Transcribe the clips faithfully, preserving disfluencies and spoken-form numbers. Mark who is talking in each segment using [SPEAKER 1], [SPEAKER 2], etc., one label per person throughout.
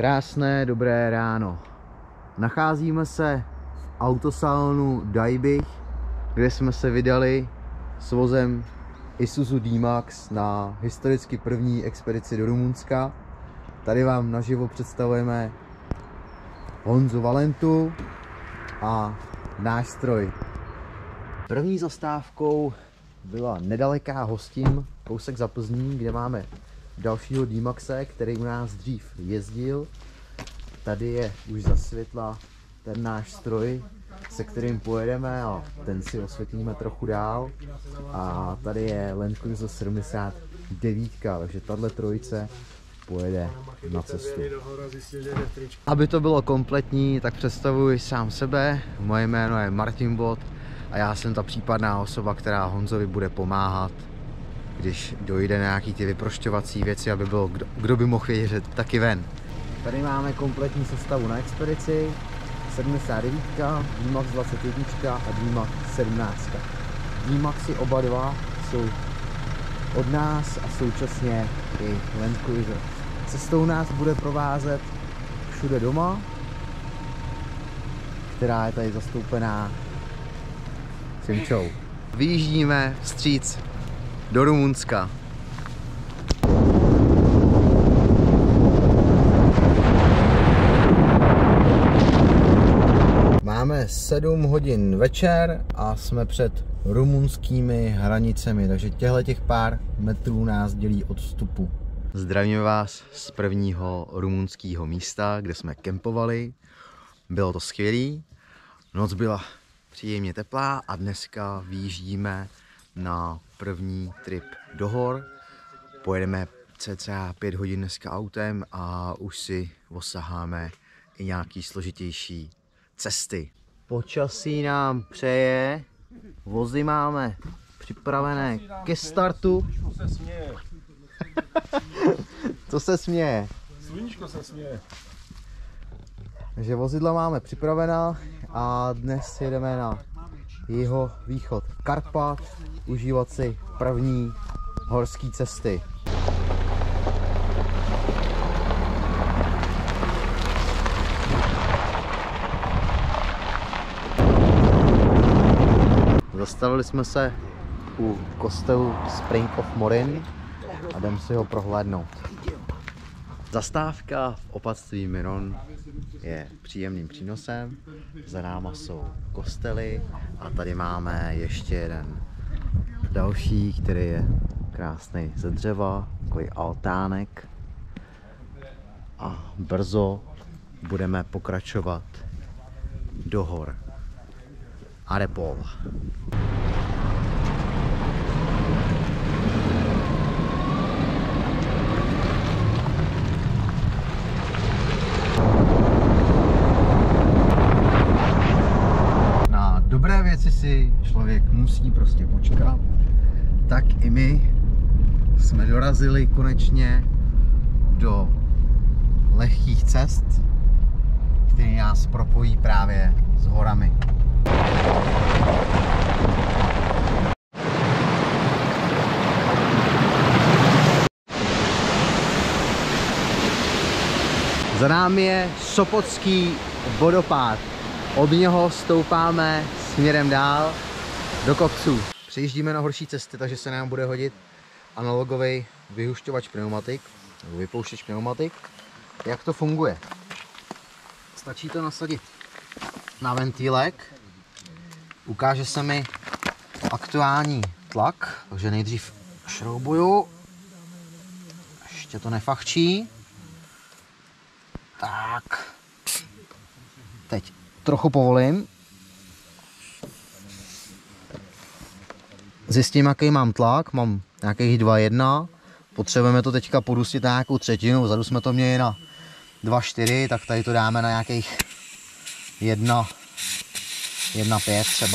[SPEAKER 1] Krásné, dobré ráno. Nacházíme se v autosalonu Daibich, kde jsme se vydali s vozem Isuzu D-Max na historicky první expedici do Rumunska. Tady vám naživo představujeme Honzu Valentu a náš stroj. První zastávkou byla nedaleká Hostin, kousek za Plzní, kde máme dalšího D-Maxe, který u nás dřív jezdil. Tady je už za světla ten náš stroj, se kterým pojedeme, a ten si osvětlíme trochu dál. A tady je Land Cruiser sedmdesát devět, takže tahle trojice pojede na cestu. Aby to bylo kompletní, tak představuji sám sebe. Moje jméno je Martin Bot a já jsem ta případná osoba, která Honzovi bude pomáhat, když dojde na nějaký ty vyprošťovací věci, aby bylo kdo, kdo by mohl vědět taky ven. Tady máme kompletní sestavu na expedici, sedmdesát devět, D-Max dvacet jedna a D-Max sedmnáct. D-Maxy oba dva jsou od nás a současně i Land Cruiser. Cestou nás bude provázet Všude doma, která je tady zastoupená Simčou. Vyjíždíme vstříc do Rumunska. Máme sedm hodin večer a jsme před rumunskými hranicemi, takže těchto těch pár metrů nás dělí od vstupu. Zdravíme vás z prvního rumunského místa, kde jsme kempovali. Bylo to skvělý, noc byla příjemně teplá a dneska vyjíždíme na první trip do hor. Pojedeme cca pět hodin dneska autem a už si osaháme i nějaký složitější cesty. Počasí nám přeje, vozy máme připravené ke startu.
[SPEAKER 2] Sluníčko se směje.
[SPEAKER 1] Co se směje?
[SPEAKER 2] Sluníčko se směje.
[SPEAKER 1] Takže vozidla máme připravená a dnes jedeme na jeho východ Karpat, užívat si první horské cesty. Zastavili jsme se u kostelu Spring of Morin a jdeme si ho prohlédnout. Zastávka v opatství Miron je příjemným přínosem. Za náma jsou kostely a tady máme ještě jeden další, který je krásný ze dřeva, takový altánek. A brzo budeme pokračovat do hor Arepol. Na dobré věci si člověk musí prostě počkat. Tak i my jsme dorazili konečně do lehkých cest, které nás propojí právě s horami. Za námi je Sopotský vodopád. Od něho stoupáme směrem dál do kopců. Přejíždíme na horší cesty, takže se nám bude hodit analogový vyhušťovač pneumatik, nebo vypouštěč pneumatik. Jak to funguje? Stačí to nasadit na ventýlek. Ukáže se mi aktuální tlak, takže nejdřív šroubuju. Ještě to nefachčí. Tak. Teď trochu povolím. Zjistím, jaký mám tlak. Mám nějakých dva jedna. Potřebujeme to teďka podustit na nějakou třetinu. Vzadu jsme to měli na dva čtyři, tak tady to dáme na nějakých jedna pět třeba.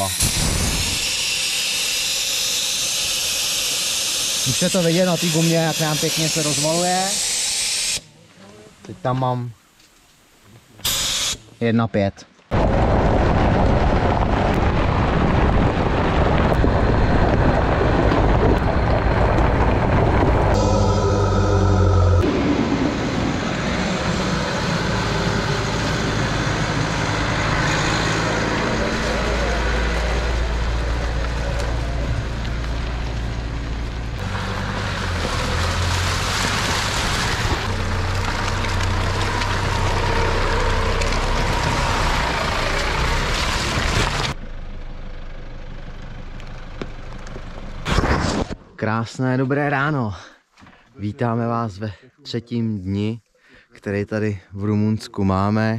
[SPEAKER 1] Už je to vidět na té gumě, jak nám pěkně se rozvaluje. Teď tam mám jedna pět. Krásné dobré ráno. Vítáme vás ve třetím dni, který tady v Rumunsku máme.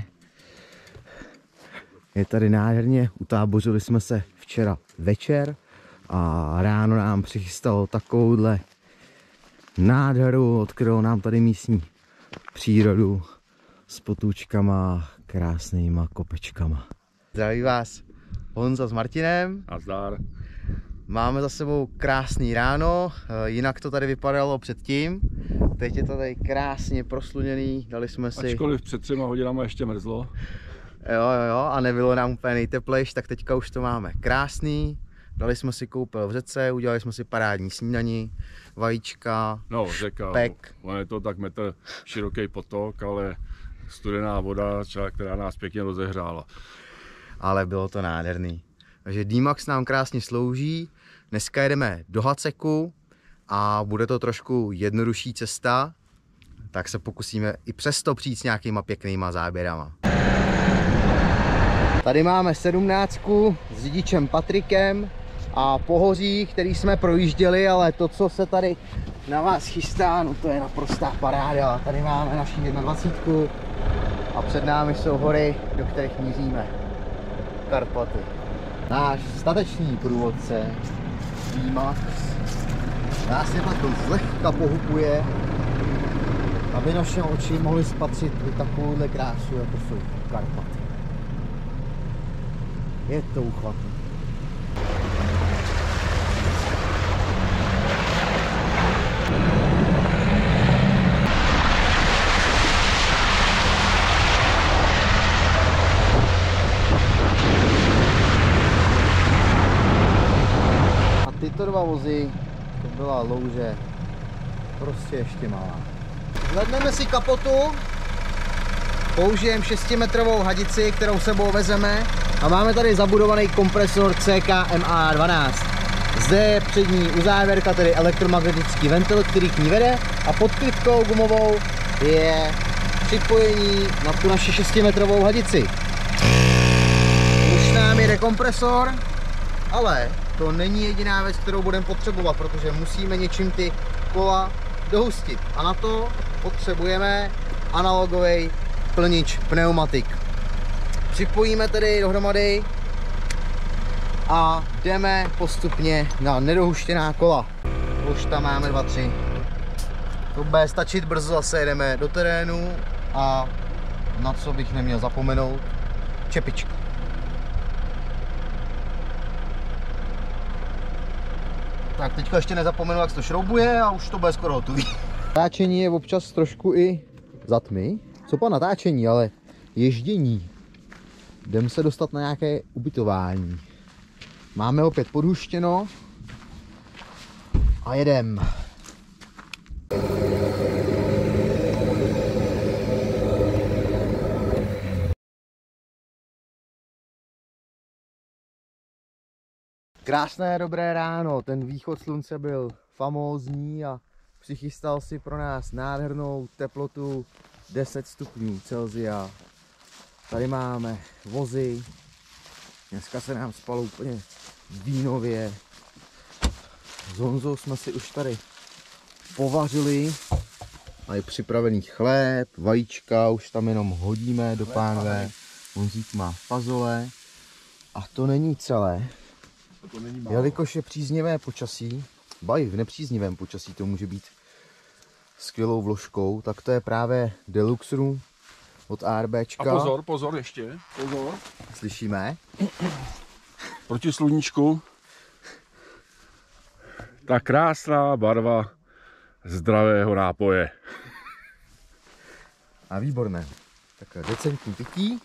[SPEAKER 1] Je tady nádherně, utábořili jsme se včera večer a ráno nám přichystalo takovouhle nádheru, odkrylo nám tady místní přírodu s potůčkama, krásnýma kopečkama. Zdraví vás Honza s Martinem.
[SPEAKER 2] Nazdar.
[SPEAKER 1] Máme za sebou krásný ráno, jinak to tady vypadalo předtím. Teď je to tady krásně prosluněný, dali jsme si...
[SPEAKER 2] Ačkoliv před třema hodinama ještě mrzlo.
[SPEAKER 1] Jo, jo, jo, a nebylo nám úplně nejteplejš, tak teďka už to máme krásný. Dali jsme si koupel v řece, udělali jsme si parádní snídani, vajíčka,
[SPEAKER 2] No, řeka,
[SPEAKER 1] špek.
[SPEAKER 2] on je to tak metr široký potok, ale studená voda, která nás pěkně rozehřála.
[SPEAKER 1] Ale bylo to nádherný. Takže D-Max nám krásně slouží. Dneska jedeme do Haceku a bude to trošku jednodušší cesta, tak se pokusíme i přesto přijít s nějakýma pěknýma záběrama. Tady máme sedmnáctku s řidičem Patrikem a pohoří, který jsme projížděli, ale to, co se tady na vás chystá, no to je naprostá paráda. Tady máme naši dvacítku a před námi jsou hory, do kterých míříme. Karpaty. Náš statečný průvodce D-Max nás je takto zlehka pohupuje, aby naše oči mohly spatřit i takovouhle krásu, jako jsou Karpaty. Je to uchvatné. A tyto dva vozy, to byla louže prostě ještě malá. Zvedneme si kapotu, použijeme šestimetrovou hadici, kterou sebou vezeme, a máme tady zabudovaný kompresor C K M A dvanáct. Zde je přední uzávěrka, tedy elektromagnetický ventil, který k ní vede, a pod krytkou gumovou je připojení na tu naši šestimetrovou hadici. Už nám jede kompresor, ale to není jediná věc, kterou budeme potřebovat, protože musíme něčím ty kola dohustit. A na to potřebujeme analogový plnič pneumatik. Připojíme tedy dohromady a jdeme postupně na nedohuštěná kola. Už tam máme dva, tři. To bude stačit, brzo zase jedeme do terénu a na co bych neměl zapomenout, čepička. Tak teďka ještě nezapomenu, jak se to šroubuje, a už to bude skoro hotový. Natáčení je občas trošku i za tmy. Co pa natáčení, ale ježdění. Jdeme se dostat na nějaké ubytování. Máme opět podhuštěno a jedem. Krásné dobré ráno, ten východ slunce byl famózní a přichystal si pro nás nádhernou teplotu deset stupňů Celsia. Tady máme vozy, dneska se nám spalo úplně vínově. S Honzou jsme si už tady povařili, mají připravený chléb, vajíčka, už tam jenom hodíme do pánve. Honzík má fazole a to není celé.
[SPEAKER 2] To není
[SPEAKER 1] Jelikož je příznivé počasí, ba i v nepříznivém počasí to může být skvělou vložkou, tak to je právě Deluxe Room od ARBčka.
[SPEAKER 2] A pozor, pozor ještě, pozor.
[SPEAKER 1] Slyšíme?
[SPEAKER 2] Proti sluníčku. Ta krásná barva zdravého nápoje.
[SPEAKER 1] A výborné. Takhle decentní pití.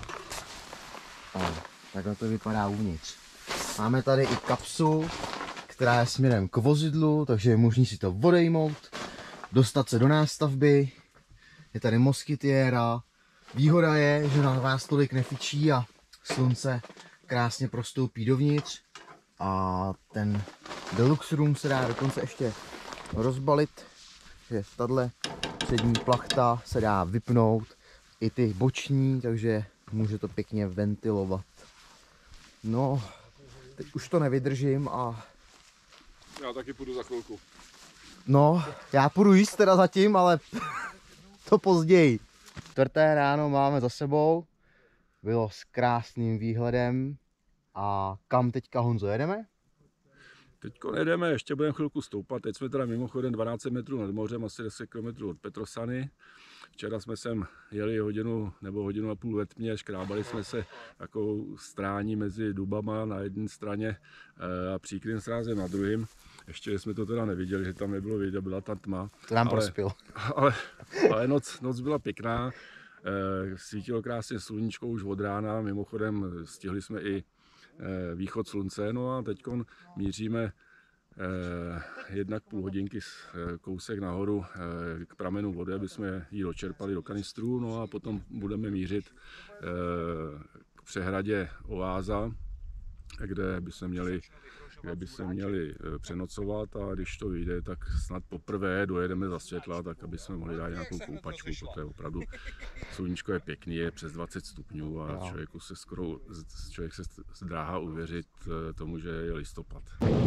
[SPEAKER 1] A takhle to vypadá uvnitř. Máme tady i kapsu, která je směrem k vozidlu, takže je možné si to odejmout, dostat se do nástavby. Je tady moskytiéra. Výhoda je, že na vás tolik nefičí a slunce krásně prostoupí dovnitř. A ten Deluxe Room se dá dokonce ještě rozbalit, že tahle přední plachta se dá vypnout, i ty boční, takže může to pěkně ventilovat. No, teď už to nevydržím a
[SPEAKER 2] Já taky půjdu za chvilku.
[SPEAKER 1] No, já půjdu jíst teda zatím, ale to později. Čtvrté ráno máme za sebou. Bylo s krásným výhledem. A kam teďka, Honzo, jedeme?
[SPEAKER 2] Teďko nejdeme, ještě budeme chvilku stoupat. Teď jsme teda mimochodem dvanáct metrů nad mořem, asi deset kilometrů od Petrosany. Včera jsme sem jeli hodinu nebo hodinu a půl ve tmě, škrábali jsme se takovou strání mezi dubama na jedné straně a příkrým srázem na druhém. Ještě jsme to teda neviděli, že tam nebylo vidět, byla tam tma.
[SPEAKER 1] To nám prospěl.
[SPEAKER 2] Ale, ale noc, noc byla pěkná, svítilo krásně sluníčko už od rána, mimochodem stihli jsme i východ slunce, no a teď míříme Eh, jednak půl hodinky eh, kousek nahoru eh, k pramenu vody, aby jsme ji dočerpali do kanistru, no a potom budeme mířit eh, k přehradě Oáza, kde by se měli, kde by se měli eh, přenocovat, a když to vyjde, tak snad poprvé dojedeme za světla, tak aby jsme mohli dát nějakou koupačku, protože opravdu sluníčko je pěkný, je přes dvacet stupňů a člověku se skoro, člověk se zdráhá uvěřit eh, tomu, že je listopad.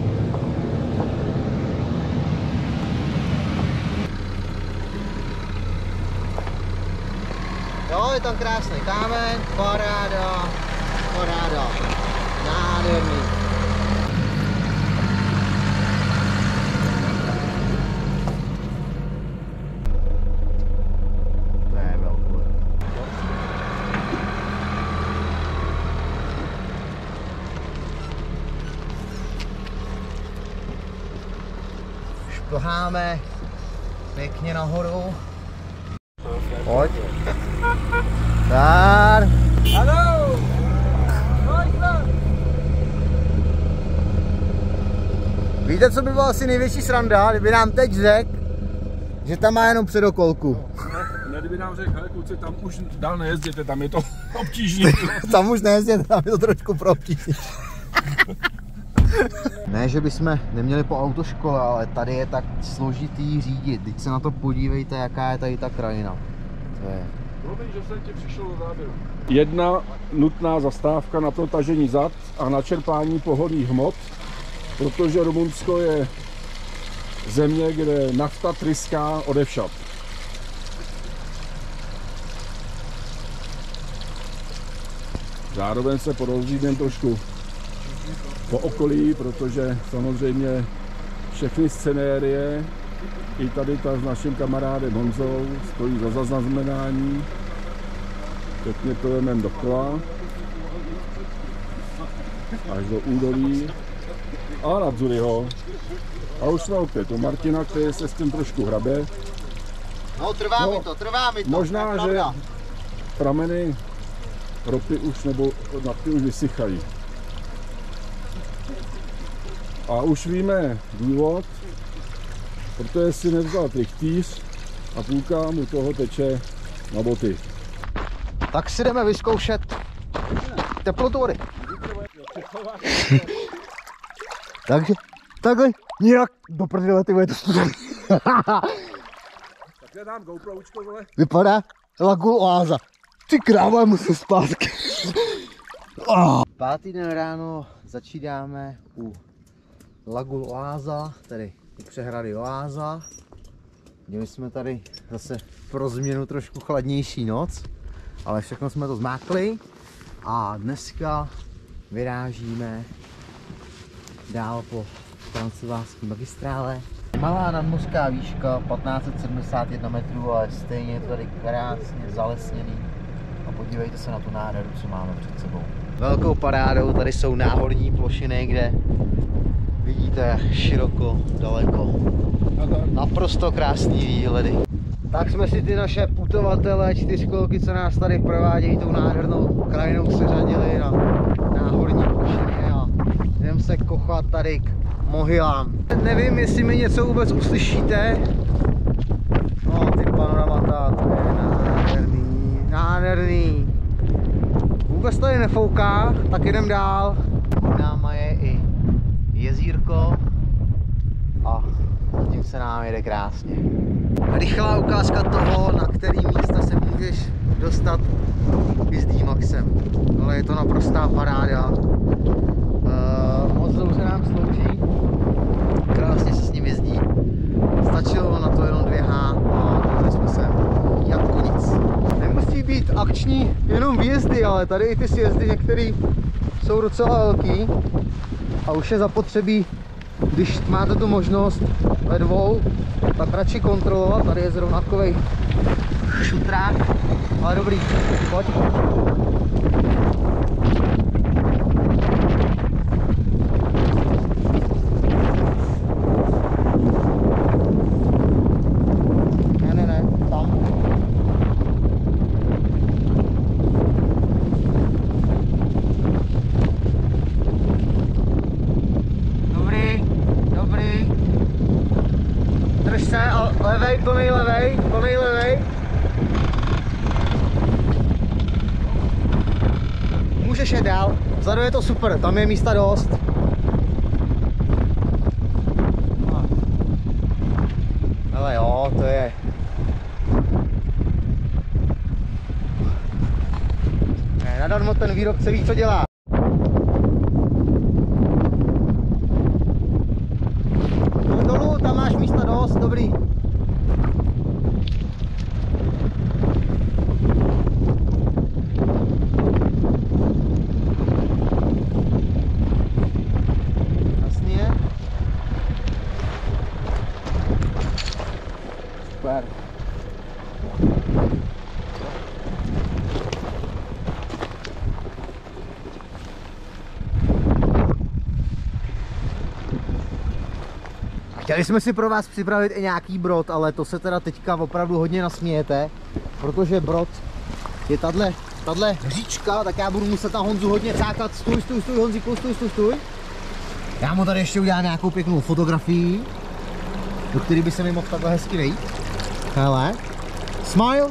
[SPEAKER 1] Jo, je tam krásný kámen, paráda, paráda, nádherný. To je velký. Šplháme pěkně nahoru. Pojď. Dar. Haló! Víte, co by bylo asi největší sranda, kdyby nám teď řekl, že tam má jenom předokolku.
[SPEAKER 2] Ne, kdyby nám řekl, hele kluci, tam už dál nejezděte, tam je to obtížné.
[SPEAKER 1] Tam už nejezděte, tam je to trošku pro obtížný. Ne, že bychom neměli po autoškole, ale tady je tak složitý řídit. Teď se na to podívejte, jaká je tady ta krajina. To je...
[SPEAKER 2] Promiň, že jsem ti přišel do záběru. Jedna nutná zastávka na protažení zad a na čerpání pohonných hmot, protože Rumunsko je země, kde nafta tryská odevšad. Zároveň se porozhlídneme trošku po okolí, protože samozřejmě všechny scenérie, i tady ta s naším kamarádem Honzou, stojí za zaznamenání. Pěkně to jdeme dokola až do údolí a nad Zuryho. A už jsme opět u Martina, který se s tím trošku hrabe.
[SPEAKER 1] No, trvá no, mi to, trvá mi to.
[SPEAKER 2] Možná, že prameny ropy už nebo nafty už vysychají. A už víme důvod, protože si nevzal trichtýř a půlka mu toho teče na boty.
[SPEAKER 1] Tak si jdeme vyzkoušet teplotu vody. Takže, takhle nějak do prdele, ty vole, to studený.
[SPEAKER 2] Takhle dám GoProučko, vole.
[SPEAKER 1] Vypadá Lagoon Oáza. Ty kráva, musím zpátky. Oh. Pátý den ráno začínáme u Lagoon Oáza, tedy u přehrady Oáza. Měli jsme tady zase pro změnu trošku chladnější noc, ale všechno jsme to zmákli a dneska vyrážíme dál po transylvánské magistrále. Malá nadmořská výška, patnáct set sedmdesát jedna metrů, ale stejně je to tady krásně zalesněný. A podívejte se na tu nádheru, co máme před sebou. Velkou parádou tady jsou náhorní plošiny, kde vidíte široko, daleko. Naprosto krásný výhledy. Tak jsme si ty naše putovatele, čtyřkolky, co nás tady provádějí tou nádhernou krajinou, seřadili na náhorní plošiny a jdem se kochat tady k mohylám. Nevím, jestli mi něco vůbec uslyšíte. No, ty panoramata, to je nádherný, nádherný. Vůbec tady nefouká, tak jdem dál. Náma je i jezírko a zatím se nám jede krásně. Rychlá ukázka toho, na který místa se můžeš dostat i s D-Maxem. Ale je to naprostá paráda. Uh, moc dobře nám slouží. Krásný krásně se s ním jezdí. Stačilo na to jenom dvě há a dojeli jsme sem jako nic. Nemusí být akční jenom výjezdy, ale tady i ty sjezdy některé jsou docela velký a už je zapotřebí, když máte tu možnost ve dvou, tak radši kontrolovat. Tady je zrovna takovej šutrák, ale dobrý, pojď. Ne, ne, ne, tam. Dobrý, dobrý. Drž se, levej, plnej levej, plnej levej. Můžeš jet dál, vzadu je to super, tam je místa dost. Ale jo, to je... Ne, nadarmo ten výrobce ví, co dělá. Jdu dolů, tam máš místa dost, dobrý. Super. Chtěli jsme si pro vás připravit i nějaký brod, ale to se teda teďka opravdu hodně nasmějete, protože brod je tahle, tahle říčka, tak já budu muset na Honzu hodně cákat. Stůj, stůj, stůj, Honzíku, stůj, stůj, stůj. Já mu tady ještě udělám nějakou pěknou fotografii, do který by se mi mohl takhle hezky vejít. Hele, smile.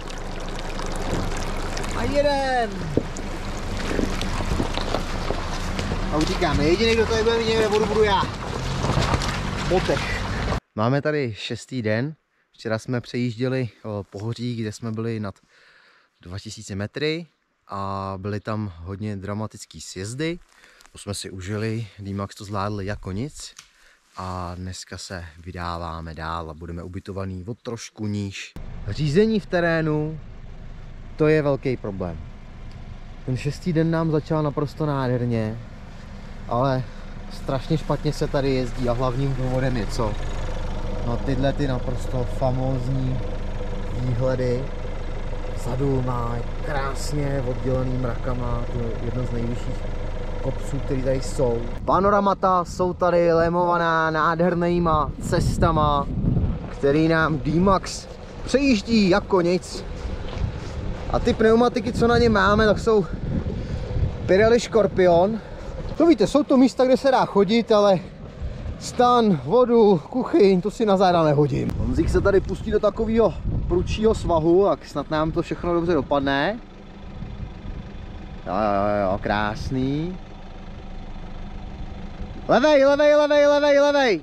[SPEAKER 1] A jeden. A utíkáme. Jediný, kdo tady bude mít někde vodu, budu já. Botech. Máme tady šestý den. Včera jsme přejížděli pohoří, kde jsme byli nad dva tisíce metry a byly tam hodně dramatický sjezdy. To jsme si užili, D-Max to zvládl jako nic. A dneska se vydáváme dál a budeme ubytovaný o trošku níž. Řízení v terénu, to je velký problém. Ten šestý den nám začal naprosto nádherně, ale strašně špatně se tady jezdí a hlavním důvodem je co? No tyhle ty naprosto famózní výhledy. Vzadu má krásně oddělený mrakama, to je jedno z nejvyšších kopců, které tady jsou. Panoramata jsou tady lemovaná nádhernýma cestama, který nám D-Max přejíždí jako nic. A ty pneumatiky, co na ně máme, tak jsou Pirelli Scorpion. To víte, jsou to místa, kde se dá chodit, ale stan, vodu, kuchyň, to si na záda nehodím. Honzík se tady pustí do takového prudšího svahu, tak snad nám to všechno dobře dopadne. Jo, jo, jo, krásný. Levej, levej, levej, levej, levej.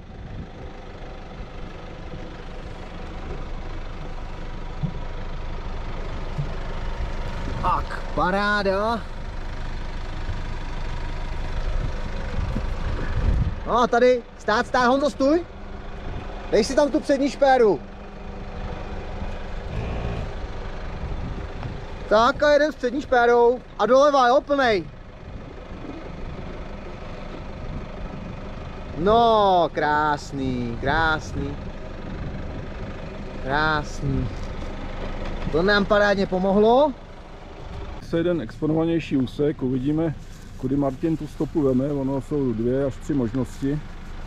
[SPEAKER 1] Tak, paráda. No a tady, stát, stát, Honzo, stůj. Dej si tam tu přední špéru. Tak a jeden s přední špérou a doleva, jo, plnej. No, krásný, krásný. Krásný. To nám parádně pomohlo.
[SPEAKER 2] Se jeden exponovanější úsek, uvidíme, kudy Martin tu stopu veme, ono jsou dvě až tři možnosti.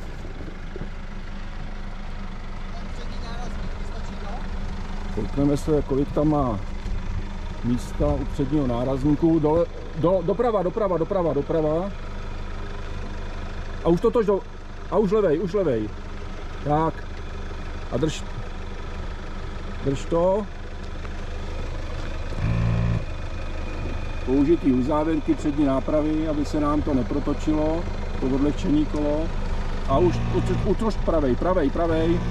[SPEAKER 2] Koukneme se, kolik tam má místa u předního nárazníku. Dole, do, doprava, doprava, doprava, doprava. A už totož do... A už levej, už levej. Tak. A drž... Drž to. Použitý uzávěrky přední nápravy, aby se nám to neprotočilo, to odlehčení kolo. A už utroš pravej, pravej, pravej.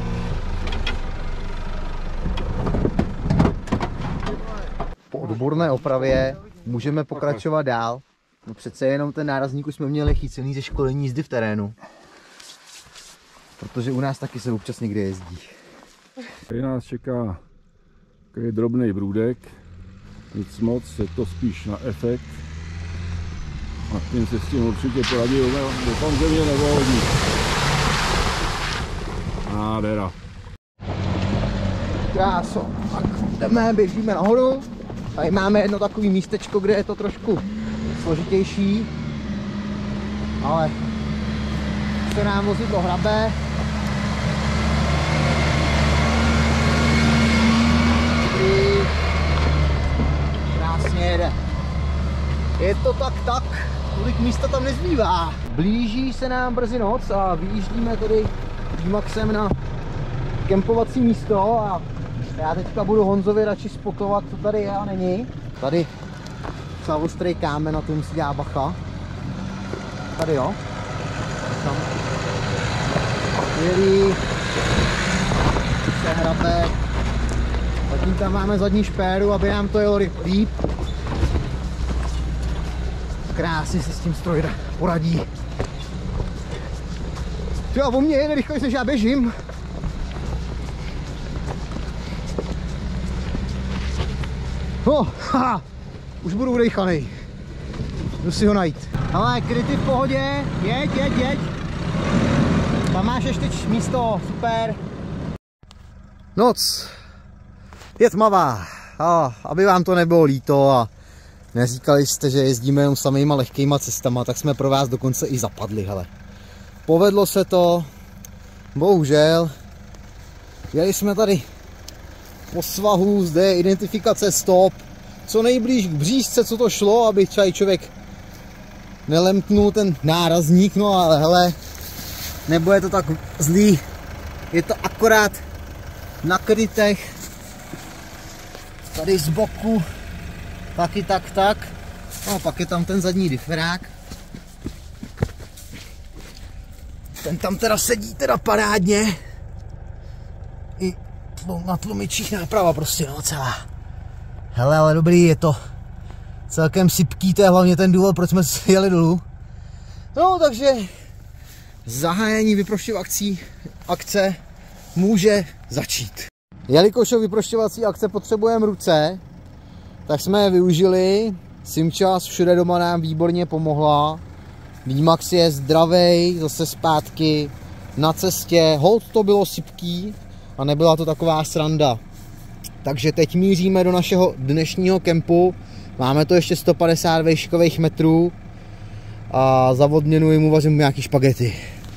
[SPEAKER 1] Po odborné opravě můžeme pokračovat dál. No přece jenom ten nárazník už jsme měli chycený ze školení jízdy v terénu. protože u nás taky se občas někde jezdí.
[SPEAKER 2] Tady nás čeká takový drobný brůdek, nic moc, je to spíš na efekt. Martin se s tím určitě poradil, doufám, že mě nevolí. Nádhera.
[SPEAKER 1] Kráso, tak jdeme, běžíme nahoru. Tady máme jedno takové místečko, kde je to trošku složitější, ale se nám vozidlo hrabe. Dobrý. Krásně jede. Je to tak tak, tolik místa tam nezbývá. Blíží se nám brzy noc a vyjíždíme tady D-Maxem na kempovací místo a já teďka budu Honzovi radši spotovat, co tady je a není. Tady docela ostrý kámen, na to musí dělat bacha. Tady jo. Tam. Skvělý. Se hrabe. Zatím tam máme zadní špéru, aby nám to jelo líp. Krásně se s tím stroj poradí. Jo, o mě jede rychle, než já běžím. Oh, haha, už budu udechanej. Jdu si ho najít. Ale kryty v pohodě, jeď, jeď, jeď. Tam máš ještě místo, super. Noc je tmavá, a aby vám to nebylo líto a neříkali jste, že jezdíme jenom samýma lehkýma cestama, tak jsme pro vás dokonce i zapadli, hele. Povedlo se to, bohužel. Jeli jsme tady po svahu, zde je identifikace stop, co nejblíž k břížce, co to šlo, aby třeba člověk nelemknul ten nárazník, no ale hele, nebude to tak zlý, je to akorát na krytech, tady z boku, taky tak tak, no pak je tam ten zadní diferák, ten tam teda sedí teda parádně, i na tlumičích náprava prostě, no celá. Hele, ale dobrý, je to celkem sypký, to je hlavně ten důvod, proč jsme jeli dolů. No, takže zahájení vyprošťovací akce může začít. Jelikož o vyprošťovací akce potřebujeme ruce, tak jsme je využili. Simčas všude doma nám výborně pomohla. D-Max je zdravej, zase zpátky na cestě. Holt to bylo sypký a nebyla to taková sranda. Takže teď míříme do našeho dnešního kempu. Máme to ještě sto padesát výškových metrů a za odměnu jim uvařím nějaký špagety.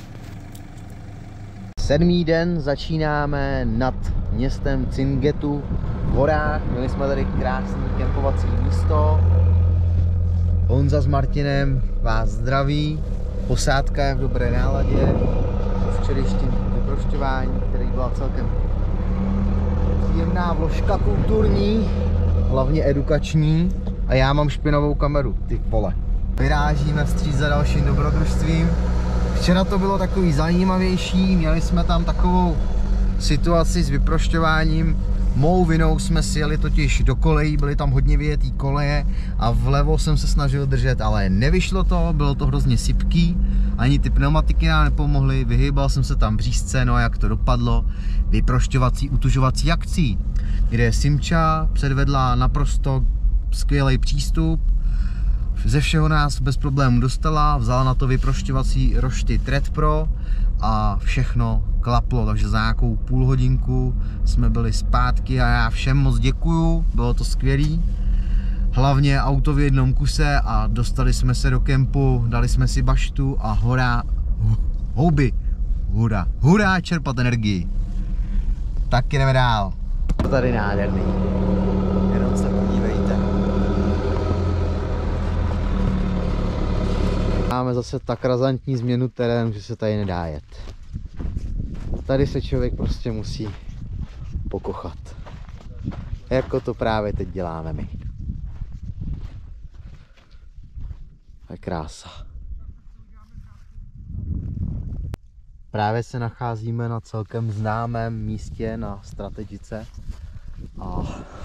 [SPEAKER 1] Sedmý den začínáme nad městem Cingetu v horách. Měli jsme tady krásný kempovací místo. Honza s Martinem vás zdraví. Posádka je v dobré náladě. Včerejším vyprošťování, který byla celkem příjemná vložka kulturní, hlavně edukační. A já mám špinavou kameru, ty vole. Vyrážíme vstříc za dalším dobrodružstvím. Včera to bylo takový zajímavější, měli jsme tam takovou situaci s vyprošťováním. Mou vinou jsme si jeli totiž do kolejí, byly tam hodně vyjetý koleje a vlevo jsem se snažil držet, ale nevyšlo to, bylo to hrozně sypký, ani ty pneumatiky nám nepomohly, vyhýbal jsem se tam břízce, no a jak to dopadlo, vyprošťovací, utužovací akcí, kde Simča předvedla naprosto skvělý přístup, ze všeho nás bez problémů dostala, vzala na to vyprošťovací rošty Tred Pro a všechno klaplo, takže za nějakou půl hodinku jsme byli zpátky a já všem moc děkuju, bylo to skvělý. Hlavně auto v jednom kuse a dostali jsme se do kempu, dali jsme si baštu a hurá, houby, hurá, hurá čerpat energii. Tak jdeme dál. Tady nádherný, jenom se podívejte. Máme zase tak razantní změnu terénu, že se tady nedá jet. Tady se člověk prostě musí pokochat. Jako to právě teď děláme my. To je krása. Právě se nacházíme na celkem známém místě na Strategice. A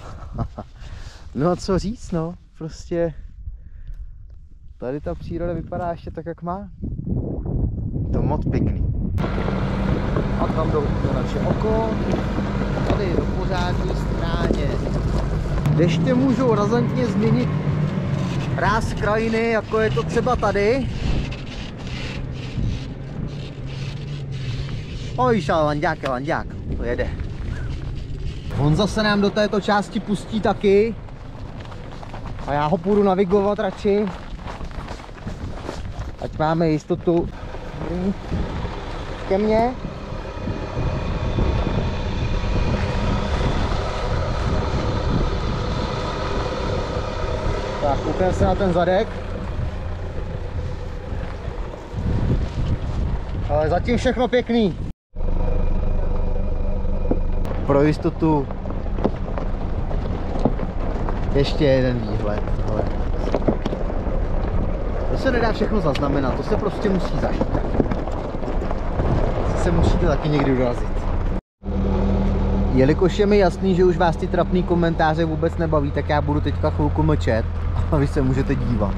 [SPEAKER 1] no co říct, no, prostě tady ta příroda vypadá ještě tak, jak má. To moc pěkný. koukám do, do naše oko. Tady do pořádní stráně. Deště můžou razantně změnit ráz krajiny, jako je to třeba tady. Oj, šal, lanďák, lanďák, to jede. Honza se nám do této části pustí taky. A já ho půjdu navigovat radši. Ať máme jistotu. Ke mně. Tak, koukneme se na ten zadek. Ale zatím všechno pěkný. Pro jistotu ještě jeden výhled. Ale to se nedá všechno zaznamenat, to se prostě musí zažít. To se musíte taky někdy dorazit. Jelikož je mi jasný, že už vás ty trapný komentáře vůbec nebaví, tak já budu teďka chvilku mlčet a vy se můžete dívat.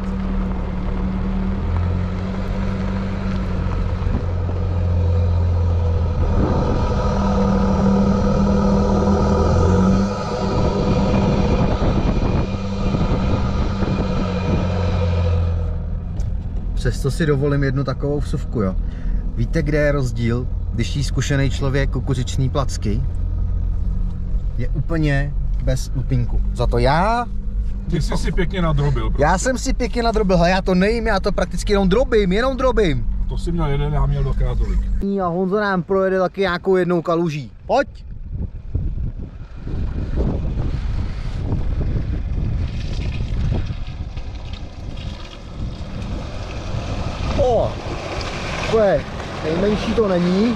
[SPEAKER 1] Přesto si dovolím jednu takovou vsuvku, jo. Víte, kde je rozdíl, když jí zkušený člověk kukuřičný placky? Je úplně bez lupínku. Za to já...
[SPEAKER 2] Ty jsi si pěkně nadrobil. Prostě.
[SPEAKER 1] Já jsem si pěkně nadrobil, hele, já to nejím, já to prakticky jenom drobím, jenom drobím.
[SPEAKER 2] To si měl jeden, já měl dvakrát tolik.
[SPEAKER 1] A Honza nám projede taky nějakou jednou kaluží. Pojď! O, to je nejmenší, to není.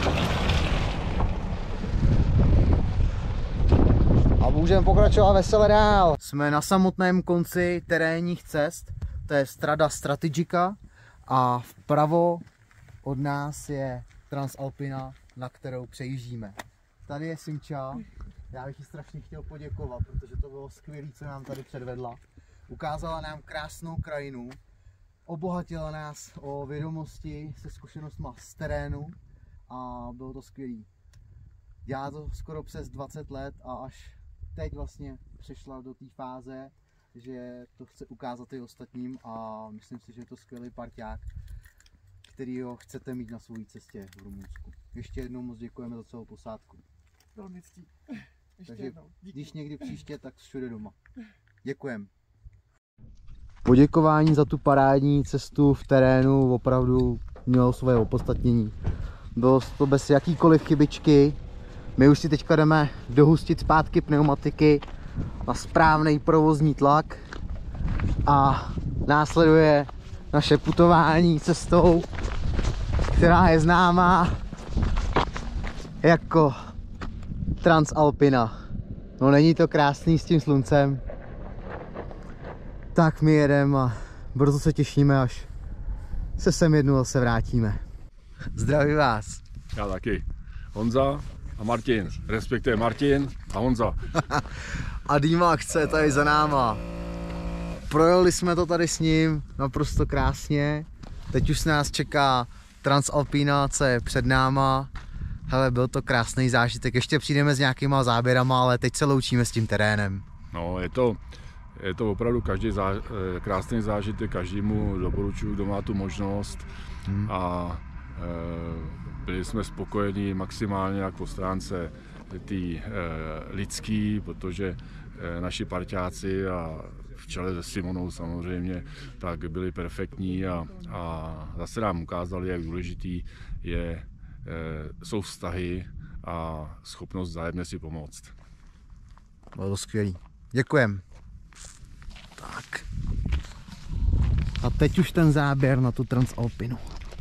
[SPEAKER 1] A můžeme pokračovat veselé dál. Jsme na samotném konci terénních cest, to je Strada Strategica a vpravo od nás je Transalpina, na kterou přejíždíme. Tady je Simča, já bych jí strašně chtěl poděkovat, protože to bylo skvělé, co nám tady předvedla. Ukázala nám krásnou krajinu, obohatila nás o vědomosti se zkušenostma z terénu a bylo to skvělý. Dělá to skoro přes dvacet let a až teď vlastně přešla do té fáze, že to chce ukázat i ostatním a myslím si, že je to skvělý parťák, kterýho chcete mít na své cestě v Rumunsku. Ještě jednou moc děkujeme za celou posádku.
[SPEAKER 3] Velmi ctí. Ještě
[SPEAKER 1] Takže
[SPEAKER 3] jednou. Díky.
[SPEAKER 1] když někdy příště, tak všude doma. Děkujem. Poděkování za tu parádní cestu v terénu opravdu mělo své opodstatnění. Bylo to bez jakýkoliv chybičky. My už si teďka jdeme dohustit zpátky pneumatiky na správný provozní tlak a následuje naše putování cestou, která je známá jako Transalpina. No není to krásný s tím sluncem. Tak my jedeme a brzo se těšíme, až se sem jednou zase vrátíme. Zdraví vás.
[SPEAKER 2] Já taky. Honza a Martin, respektive Martin a Honza.
[SPEAKER 1] A D-Max je tady za náma. Projeli jsme to tady s ním naprosto krásně. Teď už nás čeká Transalpina, co je před náma. Hele, byl to krásný zážitek. Ještě přijdeme s nějakýma záběrama, ale teď se loučíme s tím terénem.
[SPEAKER 2] No, je to, je to opravdu každý zá, krásný zážitek, každému doporučuji, kdo má tu možnost. Hmm. A e, byli jsme spokojení maximálně jak po stránce tý e, lidský, protože e, naši parťáci a v čele se Simonou samozřejmě, tak byli perfektní a, a zase nám ukázali, jak důležitý je, e, jsou vztahy a schopnost vzájemně si pomoct.
[SPEAKER 1] Bylo to skvělý. Děkujem. Tak. A teď už ten záběr na tu Transalpinu.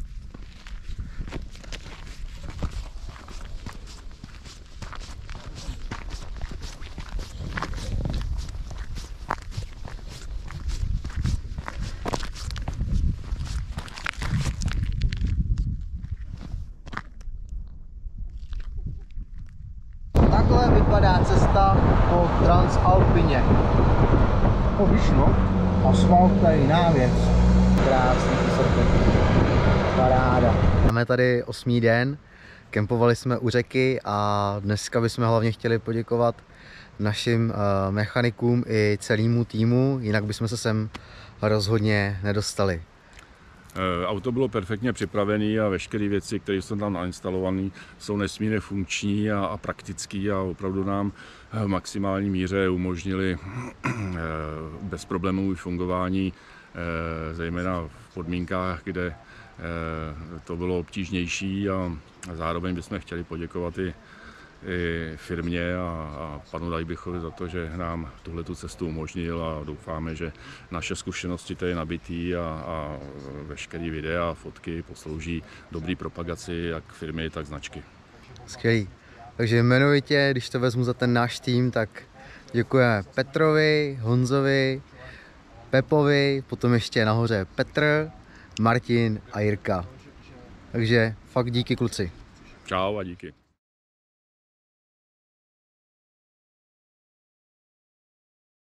[SPEAKER 1] Takhle vypadá cesta po Transalpině. O, víš no, asfalt tady návěc. Krásný srpen. Paráda. Máme tady osmý den. Kempovali jsme u řeky a dneska bychom hlavně chtěli poděkovat našim uh, mechanikům i celému týmu, jinak bychom se sem rozhodně nedostali.
[SPEAKER 2] Auto bylo perfektně připravené a veškeré věci, které jsou tam nainstalované, jsou nesmírně funkční a, a praktické a opravdu nám v maximální míře umožnili bezproblémové fungování, zejména v podmínkách, kde to bylo obtížnější, a zároveň bychom chtěli poděkovat i i firmě a, a panu Dajbichovi za to, že nám tuhletu cestu umožnil, a doufáme, že naše zkušenosti tady nabitý a, a veškerý videa a fotky poslouží dobrý propagaci jak firmy, tak značky.
[SPEAKER 1] Skvělý. Takže jmenovitě, když to vezmu za ten náš tým, tak děkujeme Petrovi, Honzovi, Pepovi, potom ještě nahoře Petr, Martin a Jirka. Takže fakt díky, kluci.
[SPEAKER 2] Čau a díky.